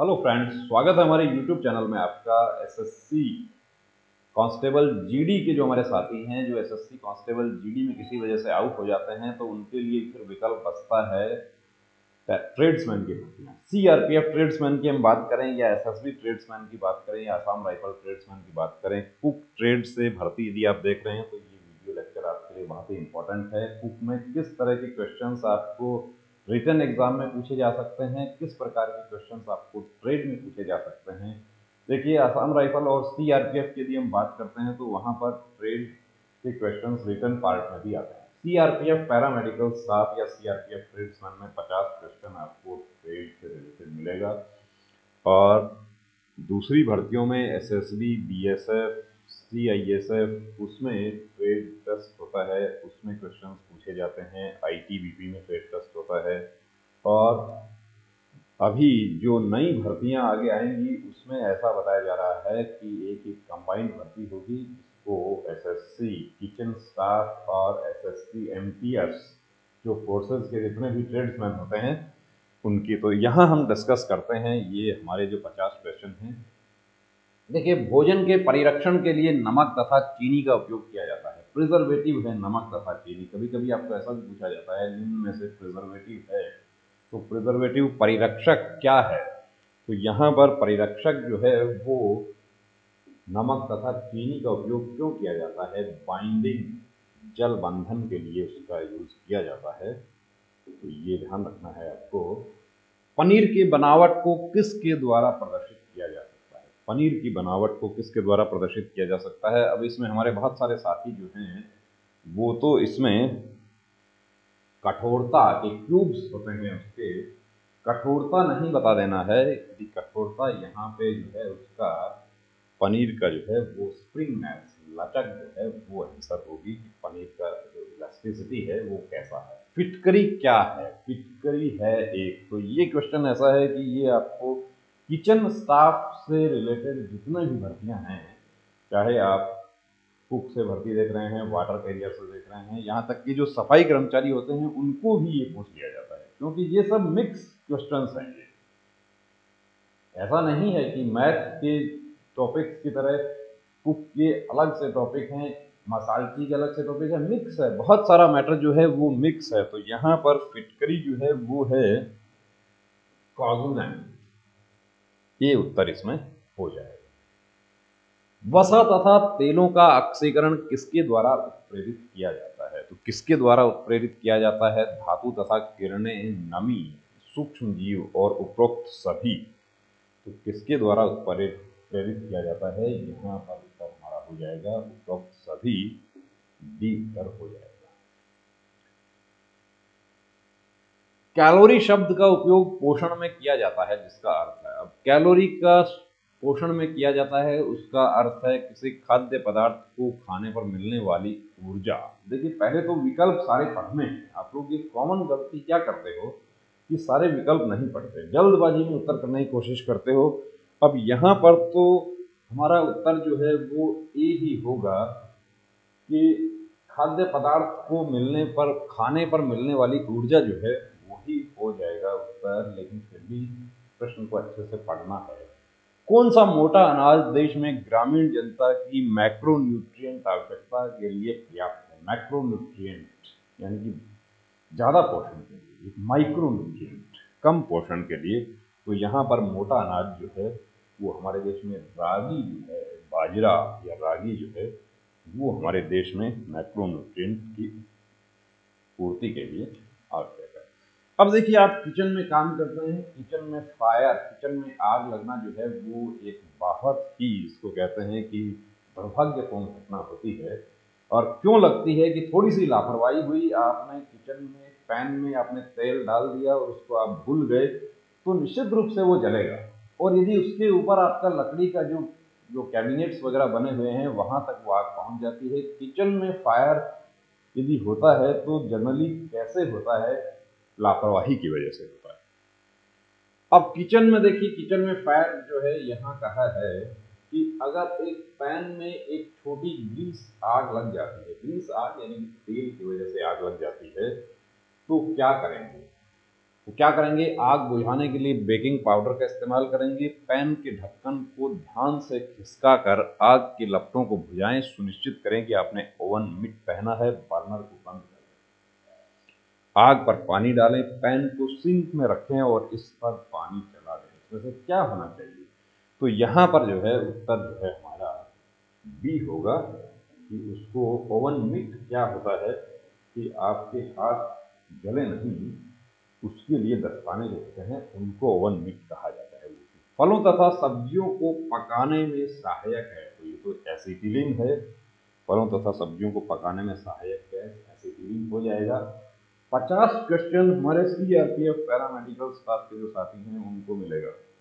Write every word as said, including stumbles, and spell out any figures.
Hello friends, स्वागत है हमारे यूट्यूब चैनल में आपका। एसएससी कांस्टेबल जीडी के जो हमारे साथी हैं, जो एसएससी कांस्टेबल जीडी में किसी वजह से आउट हो जाते हैं, तो उनके लिए फिर विकल्प बचता है ट्रेड्समैन की भर्तियाँ। सीआरपीएफ ट्रेड्समैन की हम बात करें, या एसएसबी ट्रेड्समैन की बात करें, या असम राइफल ट्रेड्समैन की बात करें, कुक ट्रेड से भर्ती यदि आप देख रहे हैं तो ये वीडियो लेक्चर आपके लिए बहुत ही इंपॉर्टेंट है। कुक में किस तरह के क्वेश्चंस आपको रिटन एग्जाम में पूछे जा सकते हैं, किस प्रकार के क्वेश्चंस आपको ट्रेड में पूछे जा सकते हैं। देखिए, असम राइफल और सीआरपीएफ की यदि हम बात करते हैं तो वहाँ पर ट्रेड के क्वेश्चंस रिटन पार्ट में भी आते हैं। सीआरपीएफ पैरामेडिकल स्टाफ या सीआरपीएफ ट्रेड्समैन में पचास क्वेश्चन आपको ट्रेड से रिलेटेड मिलेगा। और दूसरी भर्तियों में एसएसबी, बीएसएफ, सीआईएसएफ, उसमें ट्रेड टेस्ट होता है, उसमें क्वेश्चंस पूछे जाते हैं। आईटीबीपी में ट्रेड टेस्ट होता है। और अभी जो नई भर्तियां आगे आएंगी उसमें ऐसा बताया जा रहा है कि एक एक कंबाइंड भर्ती होगी, जिसको एसएससी किचन स्टाफ और एसएससी एमटीएस, जो फोर्सेस के जितने भी ट्रेड्समैन होते हैं उनकी, तो यहाँ हम डिस्कस करते हैं। ये हमारे जो पचास क्वेश्चन हैं। देखिए, भोजन के परिरक्षण के लिए नमक तथा चीनी का उपयोग किया जाता है। प्रिजर्वेटिव है नमक तथा चीनी। कभी कभी आपको ऐसा भी पूछा जाता है, निम्न में से प्रिजर्वेटिव है, तो प्रिजर्वेटिव परिरक्षक क्या है? तो यहाँ पर परिरक्षक जो है वो नमक तथा चीनी का उपयोग क्यों किया जाता है? बाइंडिंग, जल बंधन के लिए उसका यूज किया जाता है, तो ये ध्यान रखना है आपको। पनीर की बनावट को किसके द्वारा प्रदर्शित किया जा सकता है? पनीर की बनावट को किसके द्वारा प्रदर्शित किया जा सकता है? अब इसमें हमारे बहुत सारे साथी जो हैं वो तो इसमें कठोरता के क्यूब्स होते हैं, उसके कठोरता नहीं बता देना है। यदि कठोरता यहाँ पे जो है उसका पनीर का जो है वो स्प्रिंगनेस, लचक जो है वो आंसर होगी कि पनीर का जो इलास्टिसिटी है वो कैसा है। फिटकरी क्या है? फिटकरी है एक, तो ये क्वेश्चन ऐसा है कि ये आपको किचन स्टाफ से रिलेटेड जितने भी भर्तियां हैं, चाहे आप कुक से भर्ती देख रहे हैं, वाटर कैरियर से देख रहे हैं, यहाँ तक कि जो सफाई कर्मचारी होते हैं उनको भी ये पूछ लिया जाता है, क्योंकि ये सब मिक्स क्वेश्चंस हैं। ये ऐसा नहीं है कि मैथ के टॉपिक्स की तरह कुक के अलग से टॉपिक हैं, मसालची के अलग से टॉपिक है, मिक्स है, बहुत सारा मैटर जो है वो मिक्स है। तो यहाँ पर फिटकरी जो है वो है कॉगुलेंट, ये उत्तर इसमें हो जाएगा। वसा तथा तेलों का ऑक्सीकरण किसके द्वारा उत्प्रेरित किया जाता है? तो किसके द्वारा उत्प्रेरित किया जाता है? धातु तथा किरणें, नमी, सूक्ष्म जीव और उपरोक्त सभी। तो किसके द्वारा उत्प्रेरित प्रेरित किया जाता है? यहाँ पर उत्तर हमारा हो जाएगा उपरोक्त सभी, डी उत्तर हो जाएगा। कैलोरी शब्द का उपयोग पोषण में किया जाता है, जिसका अर्थ है, अब कैलोरी का पोषण में किया जाता है, उसका अर्थ है किसी खाद्य पदार्थ को खाने पर मिलने वाली ऊर्जा। देखिए, पहले तो विकल्प सारे पढ़ने हैं। आप लोग एक कॉमन गलती क्या करते हो कि सारे विकल्प नहीं पढ़ते, जल्दबाजी में उत्तर करने की कोशिश करते हो। अब यहाँ पर तो हमारा उत्तर जो है वो ए ही होगा कि खाद्य पदार्थ को मिलने पर, खाने पर मिलने वाली ऊर्जा जो है वही हो जाएगा उत्तर। लेकिन फिर भी प्रश्न को अच्छे से पढ़ना है। कौन सा मोटा अनाज देश में ग्रामीण जनता की मैक्रोन्यूट्रिएंट आवश्यकता के लिए पर्याप्त है? मैक्रोन्यूट्रिएंट यानी कि ज्यादा पोषण के लिए, माइक्रोन्यूट्रिएंट कम पोषण के लिए। तो यहाँ पर मोटा अनाज जो है वो हमारे देश में रागी जो है, बाजरा या रागी जो है वो हमारे देश में मैक्रोन्यूट्रिएंट की पूर्ति के लिए आवश्यक है। अब देखिए, आप किचन में काम करते हैं, किचन में फायर, किचन में आग लगना जो है वो एक बहुत ही, इसको कहते हैं कि दुर्भाग्यपूर्ण घटना होती है। और क्यों लगती है? कि थोड़ी सी लापरवाही हुई, आपने किचन में पैन में आपने तेल डाल दिया और उसको आप भूल गए, तो निश्चित रूप से वो जलेगा। और यदि उसके ऊपर आपका लकड़ी का जो जो कैबिनेट्स वगैरह बने हुए हैं वहां तक वो आग पहुंच जाती है। किचन में फायर यदि होता है तो जनरली कैसे होता है? लापरवाही की वजह से होता है। अब किचन में देखिए, किचन में फायर जो है यहाँ कहा है कि अगर एक पैन में एक छोटी ग्रीस आग लग जाती है, ग्रीस आग यानी तेल की वजह से आग लग जाती है, तो क्या करेंगे? तो क्या करेंगे, आग बुझाने के लिए बेकिंग पाउडर का इस्तेमाल करेंगे। पैन के ढक्कन को ध्यान से खिसका कर आग की लपटों को बुझाएं। सुनिश्चित करें कि आपने ओवन मिट पहना है। बर्नर को बंद करें। आग पर पानी डालें, पैन को सिंक में रखें और इस पर पानी चला दें। इसमें से क्या होना चाहिए? तो यहाँ पर जो है उत्तर जो है हमारा बी होगा कि उसको ओवन मिट क्या होता है कि आपके हाथ जले नहीं, उसके लिए दस्ताने जो होते हैं उनको ओवन मिट कहा जाता है। फलों तथा सब्जियों को पकाने में सहायक है, तो ये तो एसिटिलीन है। फलों तथा सब्जियों को पकाने में सहायक गैस एसिटिलीन हो जाएगा। पचास क्वेश्चन हमारे सीआरपीएफ पैरामेडिकल स्टाफ के जो साथी हैं उनको मिलेगा।